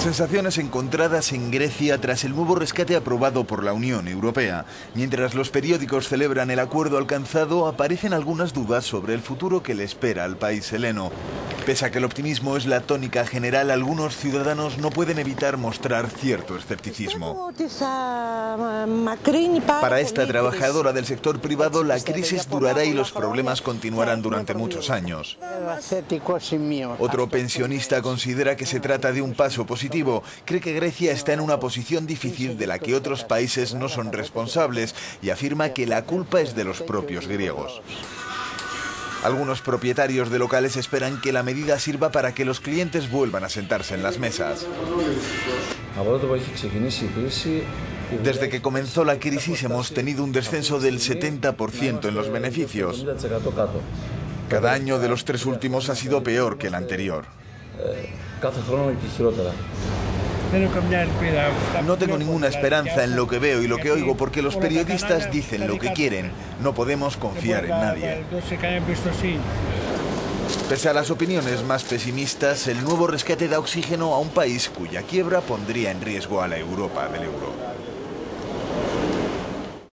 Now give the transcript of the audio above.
Sensaciones encontradas en Grecia tras el nuevo rescate aprobado por la Unión Europea. Mientras los periódicos celebran el acuerdo alcanzado, aparecen algunas dudas sobre el futuro que le espera al país heleno. Pese a que el optimismo es la tónica general, algunos ciudadanos no pueden evitar mostrar cierto escepticismo. Para esta trabajadora del sector privado, la crisis durará y los problemas continuarán durante muchos años. Otro pensionista considera que se trata de un paso positivo. Cree que Grecia está en una posición difícil de la que otros países no son responsables y afirma que la culpa es de los propios griegos. Algunos propietarios de locales esperan que la medida sirva para que los clientes vuelvan a sentarse en las mesas. Desde que comenzó la crisis hemos tenido un descenso del 70% en los beneficios. Cada año de los 3 últimos ha sido peor que el anterior. No tengo ninguna esperanza en lo que veo y lo que oigo porque los periodistas dicen lo que quieren. No podemos confiar en nadie. Pese a las opiniones más pesimistas, el nuevo rescate da oxígeno a un país cuya quiebra pondría en riesgo a la Europa del euro.